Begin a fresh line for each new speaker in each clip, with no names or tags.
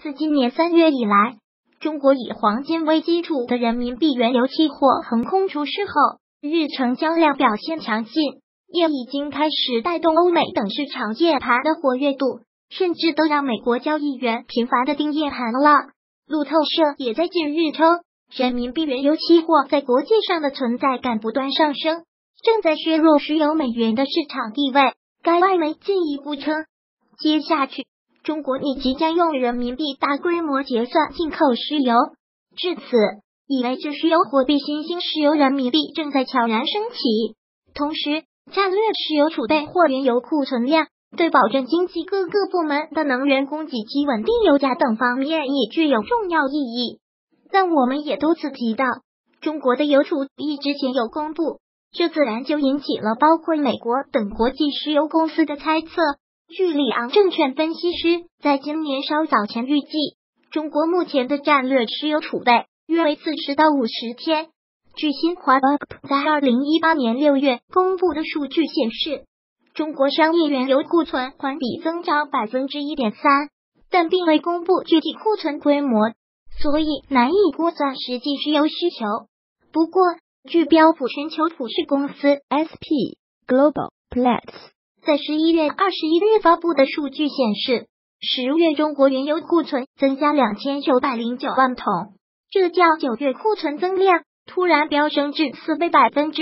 自今年3月以来，中国以黄金为基础的人民币原油期货横空出世后，日成交量表现强劲，也已经开始带动欧美等市场夜盘的活跃度，甚至都让美国交易员频繁的盯夜盘了。路透社也在近日称，人民币原油期货在国际上的存在感不断上升，正在削弱石油美元的市场地位。该外媒进一步称，接下去中国亦即将用人民币大规模结算进口石油。至此，意味着石油货币新兴石油人民币正在悄然升起。同时，战略石油储备或原油库存量对保证经济各个部门的能源供给及稳定油价等方面也具有重要意义。但我们也多次提到，中国的油储一之前有公布，这自然就引起了包括美国等国际石油公司的猜测。据里昂证券分析师在今年稍早前预计，中国目前的战略石油储备约为40到50天。据新华社在2018年6月公布的数据显示，中国商业原油库存环比增长 1.3%， 但并未公布具体库存规模，所以难以估算实际石油需求。不过，据标普全球普氏公司 SP Global Platts在11月21日发布的数据显示，10月中国原油库存增加2909万桶，这较9月库存增量突然飙升至4倍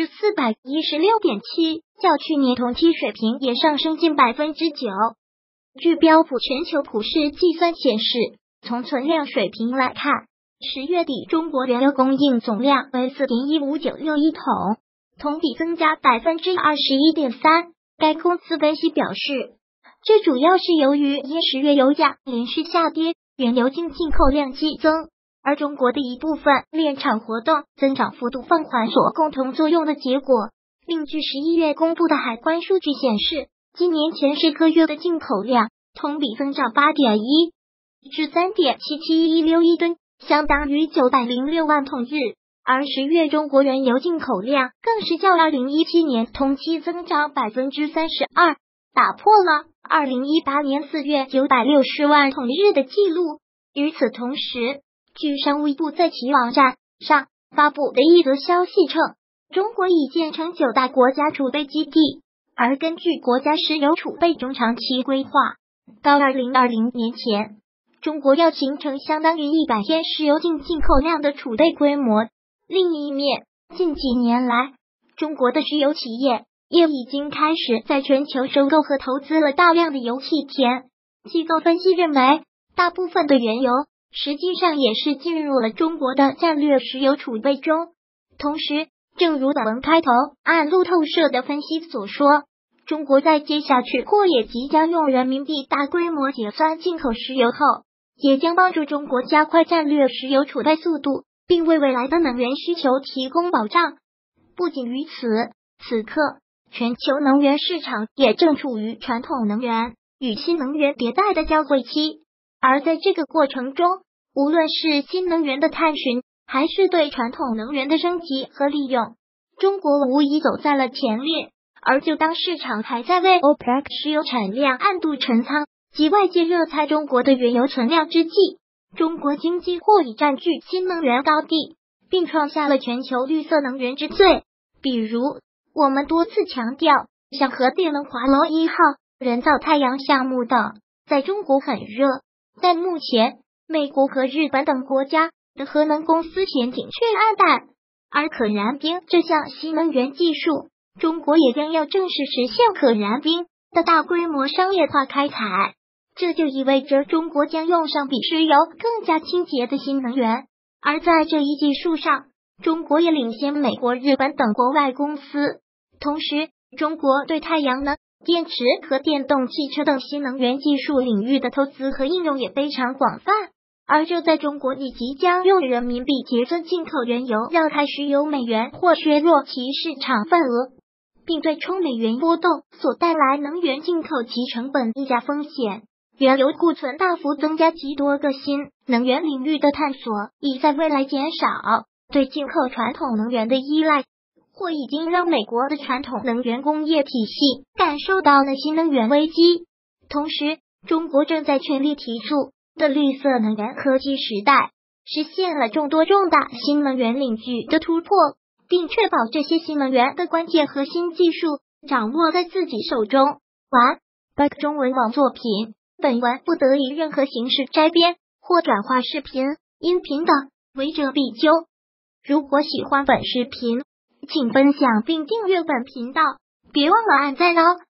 416.7%， 较去年同期水平也上升近 9%。据标普全球普氏计算显示，从存量水平来看，10月底中国原油供应总量为 4.15961亿桶，同比增加 21.3%。该公司分析表示，这主要是由于因10月油价连续下跌，原油进口量激增，而中国的一部分炼厂活动增长幅度放缓所共同作用的结果。另据11月公布的海关数据显示，今年前10个月的进口量同比增长 8.1%， 至 3.77116亿吨，相当于906万桶日。而10月中国原油进口量更是较2017年同期增长 32%， 打破了2018年4月960万桶日的记录。与此同时，据商务部在其网站上发布的一则消息称，中国已建成9大国家储备基地，而根据国家石油储备中长期规划，到2020年前，中国要形成相当于100天石油进口量的储备规模。另一面，近几年来，中国的石油企业也已经开始在全球收购和投资了大量的油气田。机构分析认为，大部分的原油实际上也是进入了中国的战略石油储备中。同时，正如本文开头按路透社的分析所说，中国在接下去或也即将用人民币大规模结算进口石油后，也将帮助中国加快战略石油储备速度，并为未来的能源需求提供保障。不仅于此，此刻全球能源市场也正处于传统能源与新能源迭代的交汇期，而在这个过程中，无论是新能源的探寻，还是对传统能源的升级和利用，中国无疑走在了前列。而就当市场还在为 OPEC 石油产量暗度陈仓及外界热猜中国的原油存量之际，中国经济或已占据新能源高地，并创下了全球绿色能源之最。比如，我们多次强调，像核电能华罗1号、人造太阳项目等，在中国很热，但目前美国和日本等国家的核能公司前景却暗淡。而可燃冰这项新能源技术，中国也将要正式实现可燃冰的大规模商业化开采。这就意味着中国将用上比石油更加清洁的新能源，而在这一技术上，中国也领先美国、日本等国外公司。同时，中国对太阳能、电池和电动汽车等新能源技术领域的投资和应用也非常广泛。而就在中国亦即将用人民币结算进口原油，绕开石油美元或削弱其市场份额，并对冲美元波动所带来能源进口及成本溢价风险。原油库存大幅增加及多个新能源领域的探索，已在未来减少对进口传统能源的依赖，或已经让美国的传统能源工业体系感受到了新能源危机。同时，中国正在全力提速， 的绿色能源科技时代，实现了众多重大新能源领域的突破，并确保这些新能源的关键核心技术掌握在自己手中。完，Back 中文网作品，本文不得以任何形式摘编或转化视频、音频的，违者必究。如果喜欢本视频，请分享并订阅本频道，别忘了按赞哦。